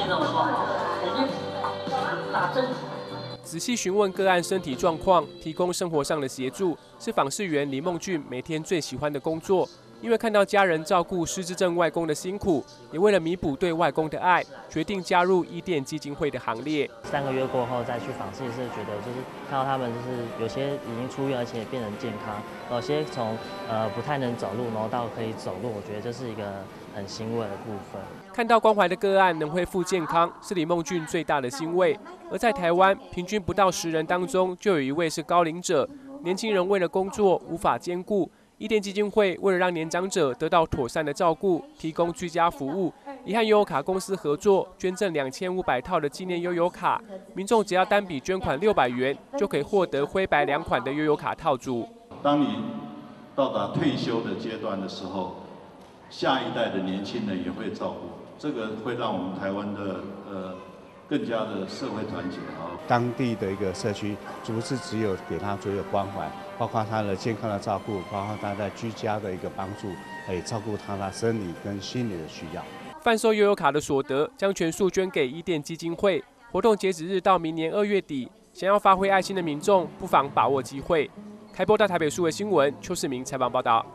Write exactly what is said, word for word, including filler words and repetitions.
现这么说，我们打针。 仔细询问个案身体状况，提供生活上的协助，是访视员李梦俊每天最喜欢的工作。因为看到家人照顾失智症外公的辛苦，也为了弥补对外公的爱，决定加入伊甸基金会的行列。 三个月过后再去访视，也是觉得就是看到他们就是有些已经出院，而且也变得健康；有些从呃不太能走路，然后到可以走路，我觉得这是一个很欣慰的部分。 看到关怀的个案能恢复健康，是李梦俊最大的欣慰。而在台湾，平均不到十人当中就有一位是高龄者，年轻人为了工作无法兼顾。伊甸基金会为了让年长者得到妥善的照顾，提供居家服务，也和悠游卡公司合作，捐赠两千五百套的纪念悠游卡。民众只要单笔捐款六百元，就可以获得灰白两款的悠游卡套组。 当你到达退休的阶段的时候，下一代的年轻人也会照顾，这个会让我们台湾的呃更加的社会团结啊。 当地的一个社区不是只有给他所有关怀，包括他的健康的照顾，包括他在居家的一个帮助，也照顾他的生理跟心理的需要。 贩售悠游卡的所得将全数捐给伊甸基金会。活动截止日到明年二月底，想要发挥爱心的民众不妨把握机会。开播到台北数位新闻，邱世明采访报道。